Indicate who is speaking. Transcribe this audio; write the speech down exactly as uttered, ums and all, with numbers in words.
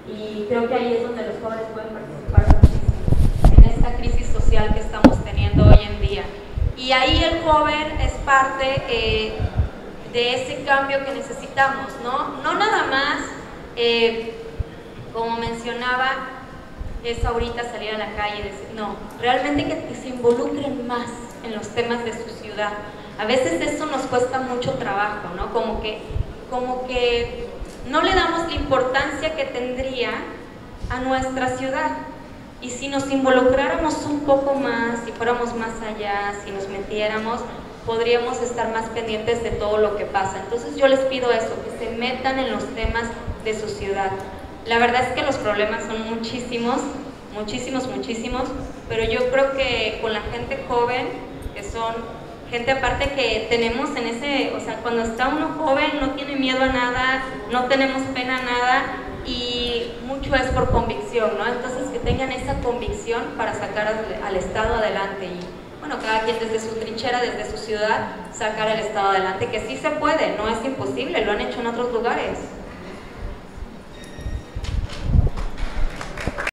Speaker 1: y creo que ahí es donde los jóvenes pueden participar muchísimo, en esta crisis social que estamos teniendo hoy en día. Y ahí el joven es parte eh, de ese cambio que necesitamos, ¿no? No nada más, eh, como mencionaba, es ahorita salir a la calle y decir, no, realmente que, que se involucren más en los temas de su ciudad. A veces esto nos cuesta mucho trabajo, ¿no? Como que, como que no le damos la importancia que tendría a nuestra ciudad. Y si nos involucráramos un poco más, si fuéramos más allá, si nos metiéramos, podríamos estar más pendientes de todo lo que pasa. Entonces yo les pido eso, que se metan en los temas de su ciudad. La verdad es que los problemas son muchísimos, muchísimos, muchísimos, pero yo creo que con la gente joven, que son gente aparte que tenemos en ese, o sea, cuando está uno joven no tiene miedo a nada, no tenemos pena a nada, y mucho es por convicción, ¿no? Entonces que tengan esa convicción para sacar al, al Estado adelante y, bueno, cada quien desde su trinchera, desde su ciudad, sacar el Estado adelante, que sí se puede, no es imposible, lo han hecho en otros lugares.